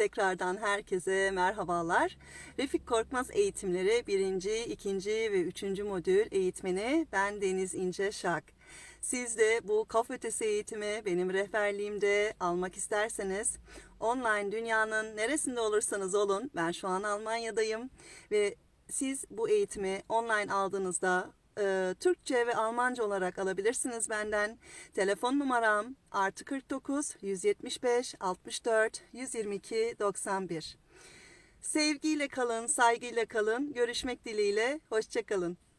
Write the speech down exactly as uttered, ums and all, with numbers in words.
Tekrardan herkese merhabalar. Refik Korkmaz Eğitimleri birinci, ikinci ve üçüncü modül eğitmeni ben Deniz İnce Şak. Siz de bu kafa ötesi eğitimi benim rehberliğimde almak isterseniz online dünyanın neresinde olursanız olun, ben şu an Almanya'dayım ve siz bu eğitimi online aldığınızda e, Türkçe ve Almanca olarak alabilirsiniz benden. Telefon numaram artı kırk dokuz yüz yetmiş beş altmış dört yüz yirmi iki doksan bir. Sevgiyle kalın, saygıyla kalın. Görüşmek dileğiyle. Hoşça kalın.